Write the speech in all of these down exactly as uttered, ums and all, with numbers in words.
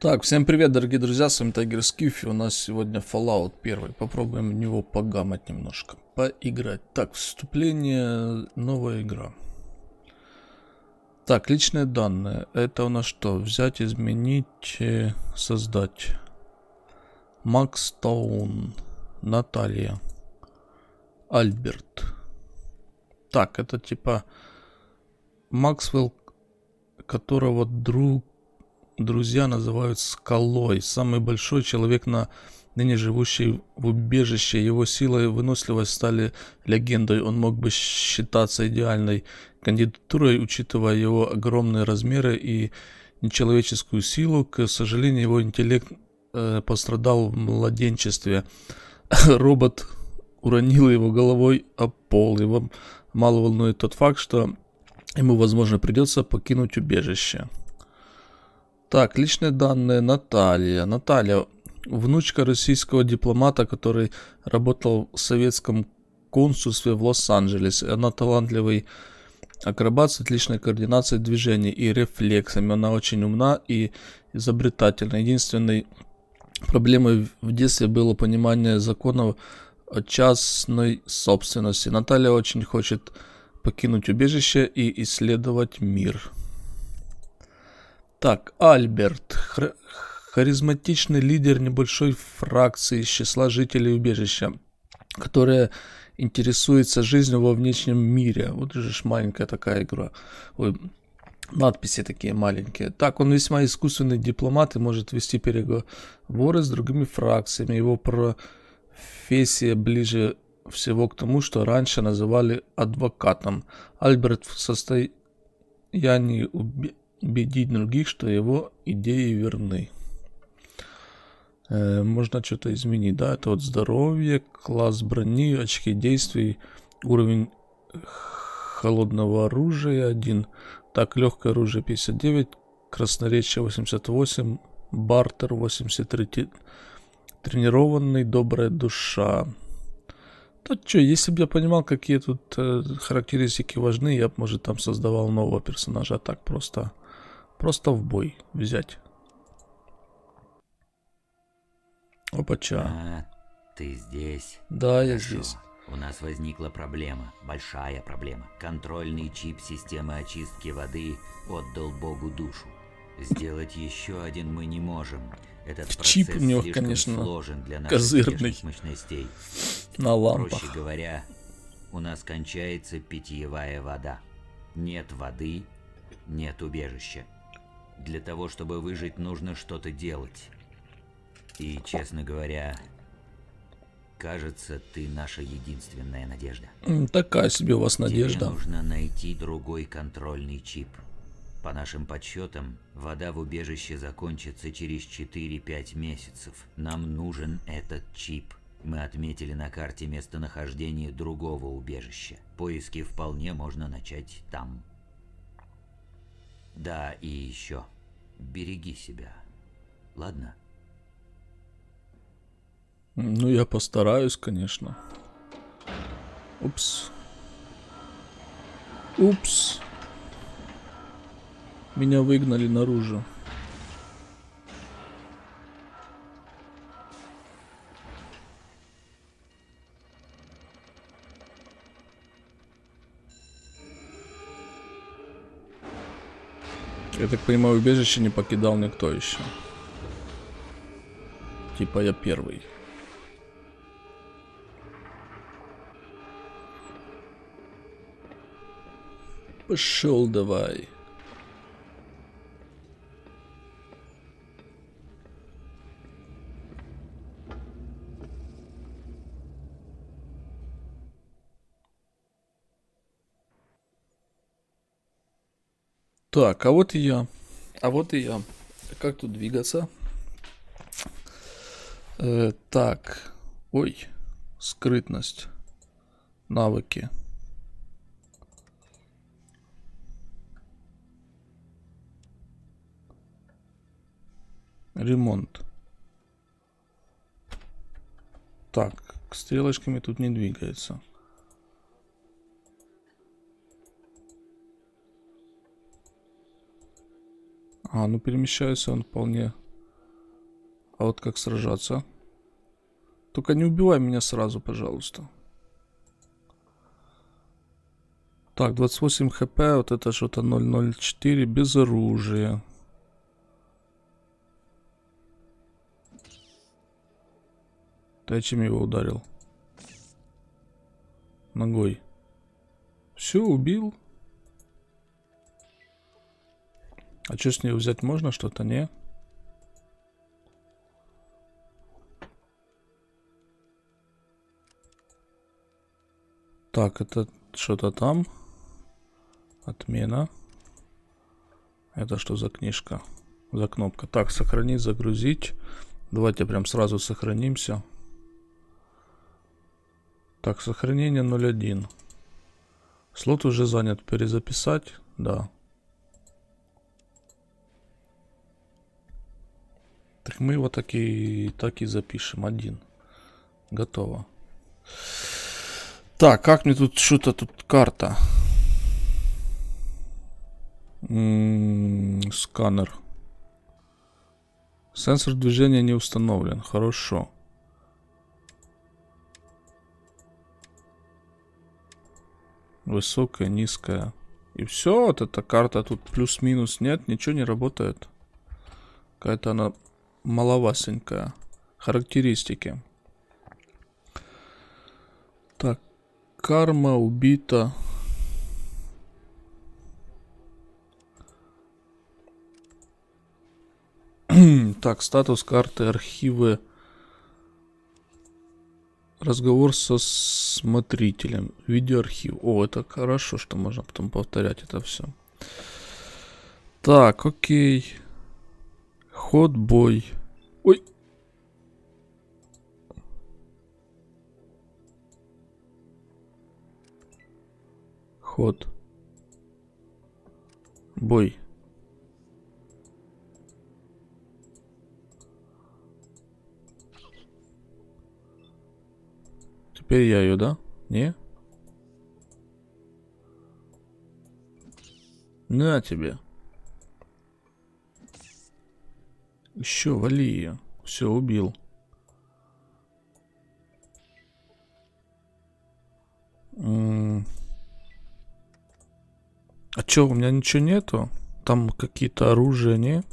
Так, всем привет, дорогие друзья, с вами Тайгер Скифи. У нас сегодня Fallout один. Попробуем в него погамать немножко, поиграть. Так, вступление, новая игра. Так, личные данные. Это у нас что? Взять, изменить, создать. Макс Таун, Наталья, Альберт. Так, это типа Максвелл, которого друг... друзья называют Скалой. Самый большой человек, на ныне живущий в убежище. Его сила и выносливость стали легендой. Он мог бы считаться идеальной кандидатурой, учитывая его огромные размеры и нечеловеческую силу. К сожалению, его интеллект э, пострадал в младенчестве. Робот уронил его головой об пол. Его мало волнует тот факт, что ему, возможно, придется покинуть убежище. Так, личные данные. Наталья. Наталья, внучка российского дипломата, который работал в советском консульстве в Лос-Анджелесе. Она талантливый акробат с отличной координацией движений и рефлексами. Она очень умна и изобретательна. Единственной проблемой в детстве было понимание законов о частной собственности. Наталья очень хочет покинуть убежище и исследовать мир. Так, Альберт. Хр- харизматичный лидер небольшой фракции из числа жителей убежища, которая интересуется жизнью во внешнем мире. Вот же ж маленькая такая игра. Ой, надписи такие маленькие. Так, он весьма искусственный дипломат и может вести переговоры с другими фракциями. Его профессия ближе всего к тому, что раньше называли адвокатом. Альберт в состоянии убежища убедить других, что его идеи верны. Э, можно что-то изменить, да? Это вот здоровье, класс брони, очки действий, уровень холодного оружия один. Так, легкое оружие пятьдесят девять, красноречие восемьдесят восемь, бартер восемьдесят три, тренированный, добрая душа. Да что, если бы я понимал, какие тут э, характеристики важны, я бы, может, там создавал нового персонажа, а так просто... Просто в бой взять. Опача. А, ты здесь? Да, я Хорошо. здесь. У нас возникла проблема, большая проблема. Контрольный чип системы очистки воды отдал Богу душу. Сделать еще один мы не можем. Этот процесс Чип у него, слишком конечно, сложен для наших козырный. внешних мощностей. На лампах. Проще говоря, у нас кончается питьевая вода. Нет воды, нет убежища. Для того, чтобы выжить, нужно что-то делать. И, честно говоря, кажется, ты наша единственная надежда. Такая себе у вас надежда. Тебе нужно найти другой контрольный чип. По нашим подсчетам, вода в убежище закончится через четыре-пять месяцев. Нам нужен этот чип. Мы отметили на карте местонахождение другого убежища. Поиски вполне можно начать там. Да, и еще. Береги себя. Ладно? Ну, я постараюсь, конечно. Упс. Упс. Меня выгнали наружу. Я так понимаю, убежище не покидал никто еще. Типа я первый. Пошел давай. Так, а вот и я. А вот и я. Как тут двигаться? Э, так. Ой. Скрытность. Навыки. Ремонт. Так, стрелочками тут не двигается. А, ну перемещается он вполне А вот как сражаться? Только не убивай меня сразу, пожалуйста. Так, двадцать восемь хп, вот это что-то ноль ноль четыре, без оружия. Ты чем его ударил? Ногой. Все, убил. А что с нее взять можно? Что-то не? Так, это что-то там. Отмена. Это что за книжка? За кнопка. Так, сохранить, загрузить. Давайте прям сразу сохранимся. Так, сохранение ноль один. Слот уже занят. Перезаписать? Да. Так мы его так и, так и запишем. Один. Готово. Так, как мне тут что-то тут карта? М-м, сканер. Сенсор движения не установлен. Хорошо. Высокая, низкая. И все, вот эта карта тут плюс-минус нет, ничего не работает. Какая-то она маловасенькая. Характеристики. Так, карма убита. Так, статус карты, архивы. Разговор со смотрителем. Видеоархив. О, это хорошо, что можно потом повторять это все. Так, окей. Ход, бой. Ой. Ход. Бой. Теперь я ее, да? Не? На тебе. Еще вали ее. Все, убил. М-м. А че, у меня ничего нету? Там какие-то оружия, не?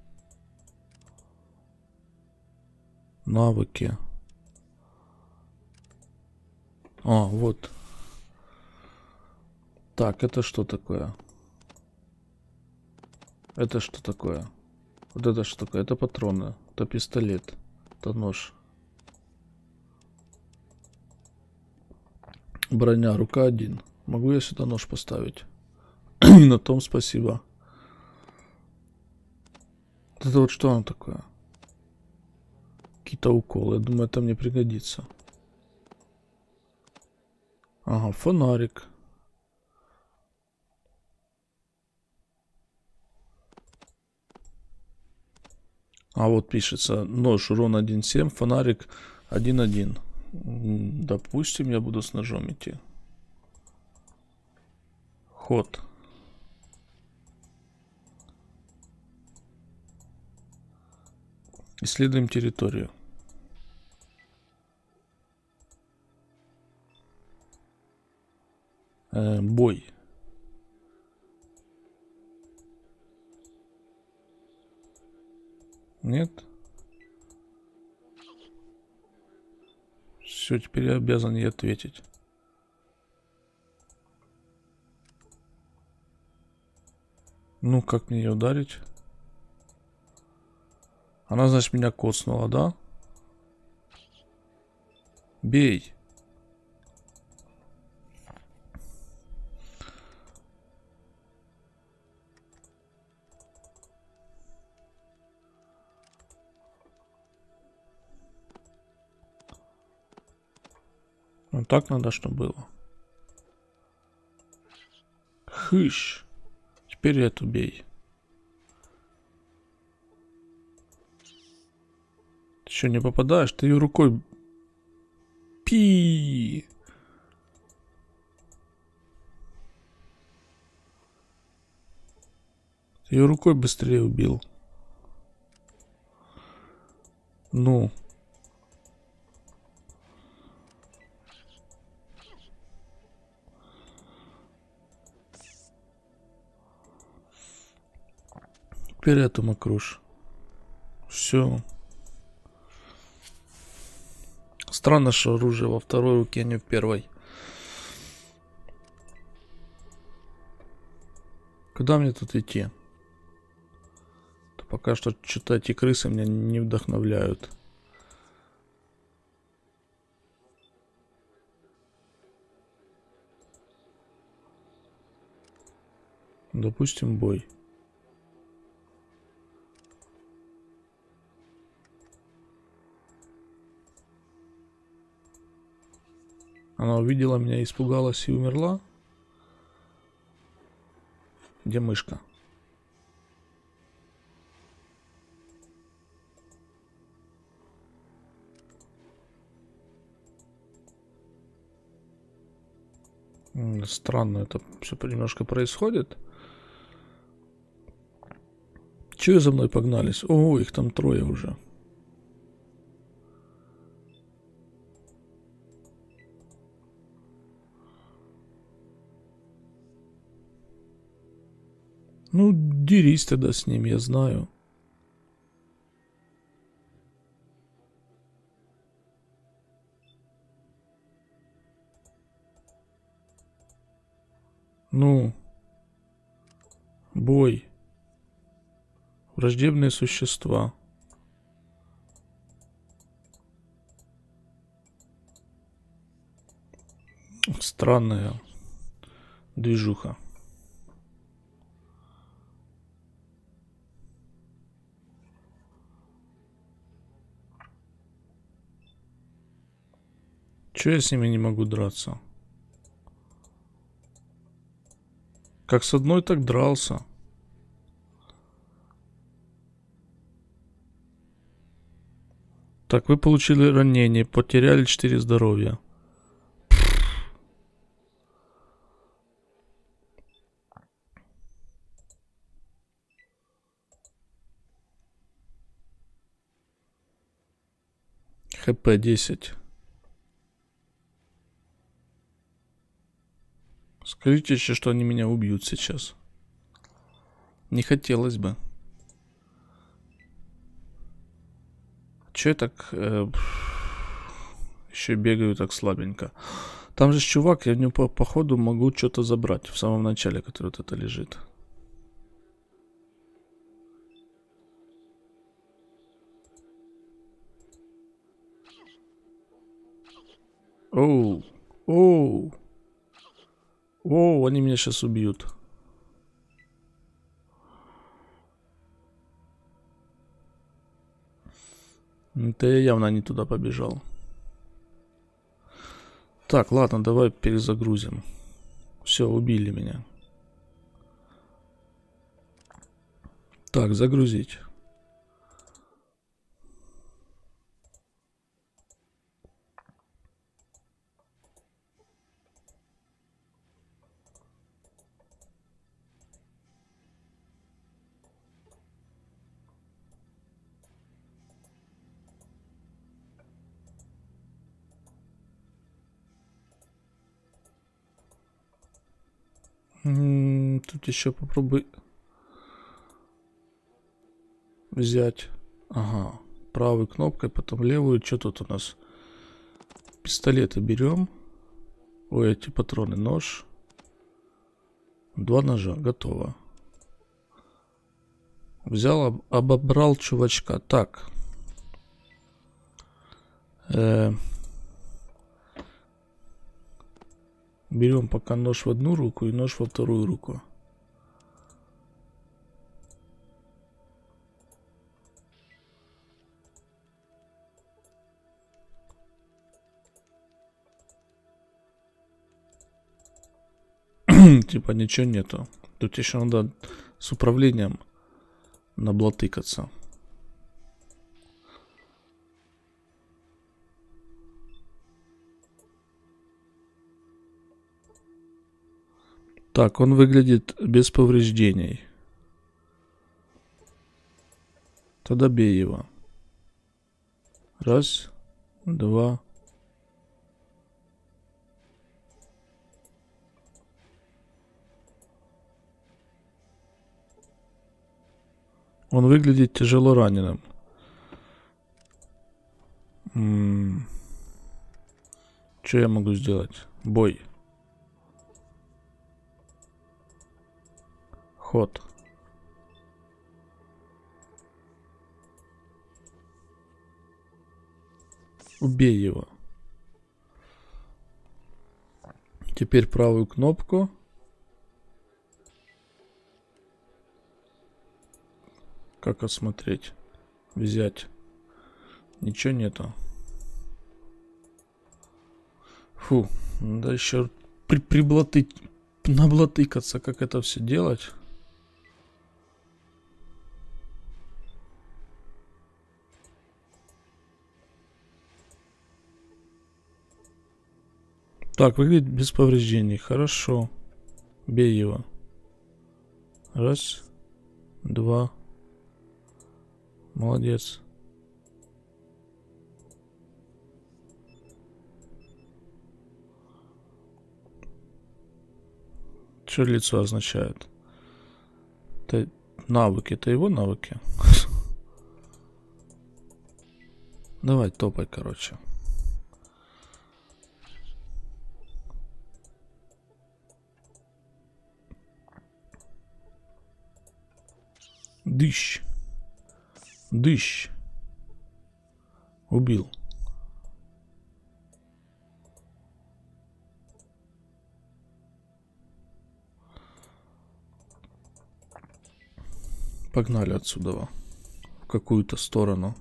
Навыки. А, вот. Так, это что такое? Это что такое? Вот это что такое? Это патроны. Это пистолет. Это нож. Броня. Рука один. Могу я сюда нож поставить? На том спасибо. Вот это вот что оно такое? Какие-то уколы. Я думаю, это мне пригодится. Ага, фонарик. А вот пишется нож урон один семь, фонарик один один. Допустим, я буду с ножом идти. Ход. Исследуем территорию. Э, бой. Нет? Все, теперь я обязан ей ответить. Ну, как мне ее ударить? Она, значит, меня коцнула, да? Бей. Ну, так надо, чтобы было. Хыщ. Теперь эту бей. Ты что, не попадаешь? Ты ее рукой... Пи. Ты ее рукой быстрее убил. Ну. Теперь эту макруш. Все. Странно, что оружие во второй руке, а не в первой. Куда мне тут идти? Пока что что-то эти крысы меня не вдохновляют. Допустим, бой. Она увидела меня, испугалась и умерла. Где мышка? Странно это все немножко происходит. Чего за мной погнались? О, их там трое уже. Ну, дерись тогда с ним, я знаю. Ну, бой. Враждебные существа. Странная движуха. Чего я с ними не могу драться? Как с одной, так дрался. Так, вы получили ранение, потеряли четыре здоровья. ХП десять. Скажите еще, что они меня убьют сейчас. Не хотелось бы. Че я так э, еще бегаю так слабенько? Там же чувак, я в него по, по ходу могу что-то забрать в самом начале, который вот это лежит. Оу, оу, оу, они меня сейчас убьют. Это я явно не туда побежал. Так, ладно, давай перезагрузим. Все, убили меня. Так, загрузить. М-м, тут еще попробуй взять. Ага. Правой кнопкой, потом левую. Что тут у нас? Пистолеты берем. Ой, эти патроны. Нож. Два ножа. Готово. Взял, об, обобрал чувачка. Так. Э, берем пока нож в одну руку и нож во вторую руку. Типа ничего нету. Тут еще надо с управлением наблатыкаться. Так, он выглядит без повреждений. Тогда бей его. Раз, два. Он выглядит тяжело раненым. М-м. Что я могу сделать? Бой. Ход. Убей его. Теперь правую кнопку. Как осмотреть? Взять. Ничего нету. Фу. Да еще при приблатыть, наблатыкаться, как это все делать. Так, выглядит без повреждений. Хорошо. Бей его. Раз. Два. Молодец. Что лицо означает? Это навыки. Это его навыки? Давай, топай, короче. Дыщ. Дыщ. Убил. Погнали отсюда. В какую-то сторону.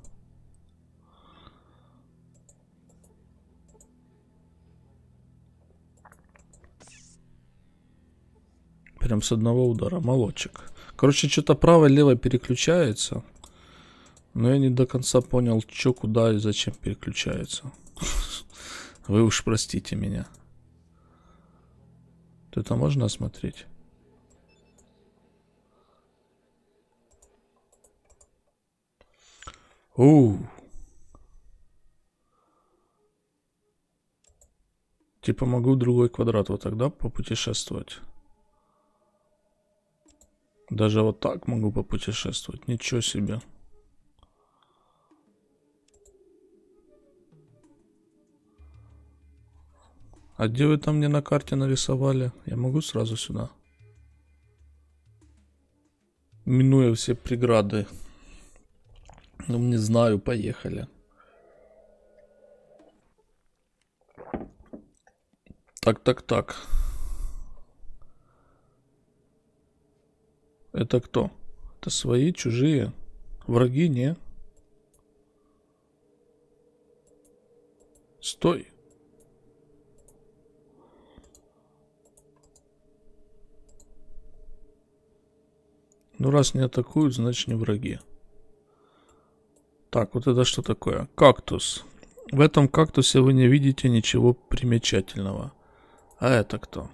Прям с одного удара. Молодчик. Короче, что-то право-лево переключается. Но я не до конца понял, что, куда и зачем переключается. Вы уж простите меня. Это можно осмотреть? Оу. Типа могу в другой квадрат вот тогда попутешествовать. Даже вот так могу попутешествовать. Ничего себе. А где вы там мне на карте нарисовали? Я могу сразу сюда? Минуя все преграды. Ну, не знаю, поехали. Так, так, так. Это кто? Это свои, чужие? Враги, не? Стой. Ну, раз не атакуют, значит не враги. Так, вот это что такое? Кактус. В этом кактусе вы не видите ничего примечательного. А это кто?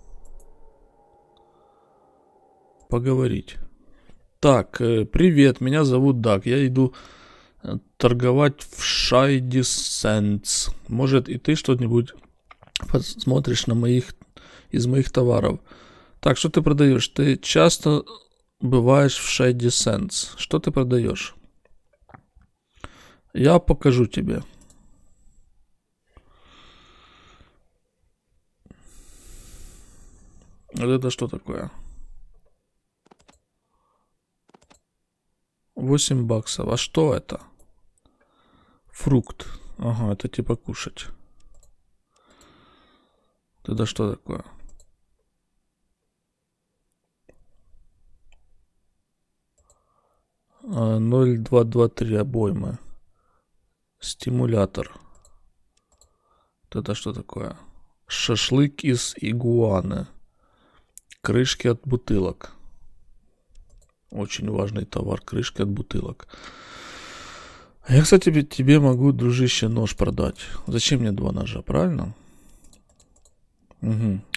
Поговорить. Так, э, привет, меня зовут Даг. Я иду торговать в Shady Sands. Может, и ты что-нибудь посмотришь на моих, из моих товаров. Так, что ты продаешь? Ты часто бываешь в Shady Sands. Что ты продаешь? Я покажу тебе. Вот это что такое? восемь баксов. А что это? Фрукт. Ага, это типа кушать. Это что такое? ноль два два три обоймы. Стимулятор. Вот это что такое? Шашлык из игуаны. Крышки от бутылок. Очень важный товар. Крышки от бутылок. Я, кстати, тебе могу, дружище, нож продать. Зачем мне два ножа, правильно? Угу.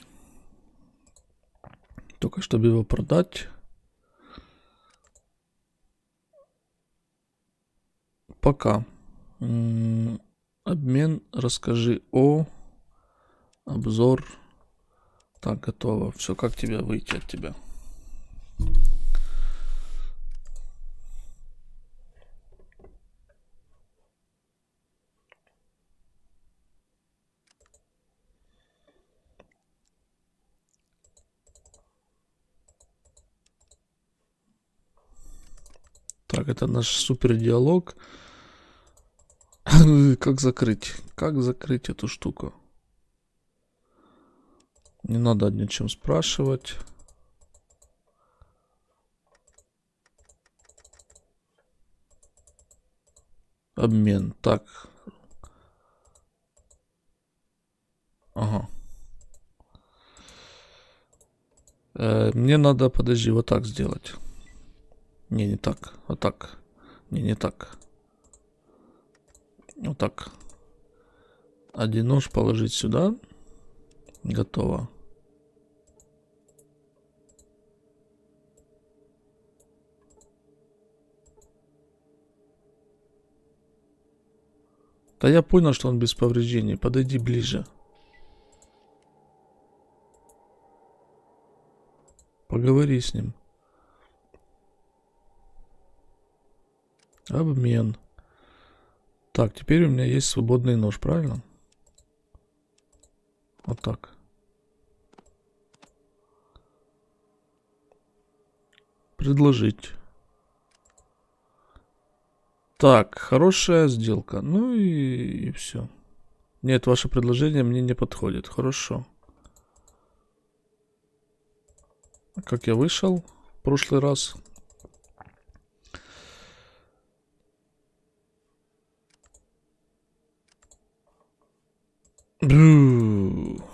Только чтобы его продать. Пока. Обмен, расскажи о, обзор. Так, готово. Все, как тебе выйти от тебя? Так, это наш супер диалог. Как закрыть? Как закрыть эту штуку? Не надо ни о чем спрашивать. Обмен. Так. Ага. Э, мне надо, подожди, вот так сделать. Не, не так. Вот так. Не, не так. Вот так. Один нож положить сюда. Готово. Да я понял, что он без повреждений. Подойди ближе. Поговори с ним. Обмен. Так, теперь у меня есть свободный нож, правильно? Вот так. Предложить. Так, хорошая сделка. Ну и, и все. Нет, ваше предложение мне не подходит. Хорошо. Как я вышел в прошлый раз? Бру.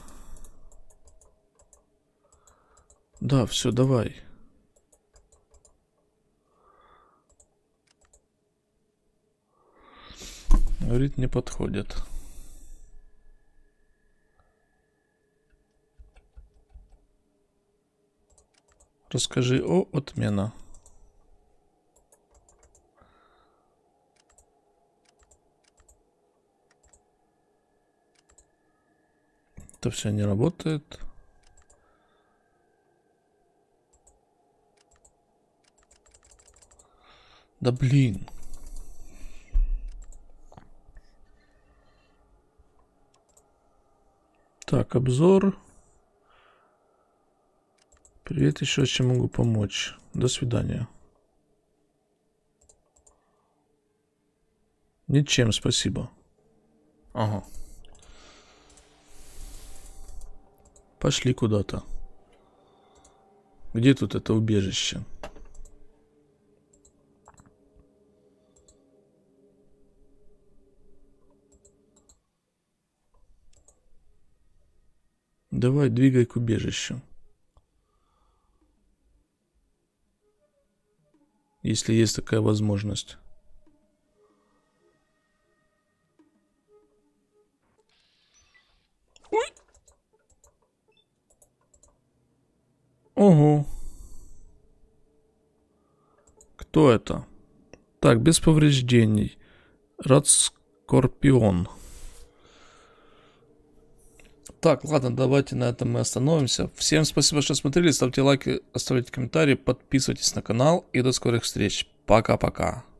Да, все, давай. Говорит, не подходит. Расскажи о отмена. Это все не работает. Да блин. Так, обзор. Привет, еще чем могу помочь. До свидания. Ничем, спасибо. Ага. Пошли куда-то. Где тут это убежище? Давай, двигай к убежищу. Если есть такая возможность. Ой. Ого. Кто это? Так, без повреждений. Рад Скорпион. Так, ладно, давайте на этом мы остановимся. Всем спасибо, что смотрели. Ставьте лайки, оставляйте комментарии, подписывайтесь на канал и до скорых встреч. Пока-пока.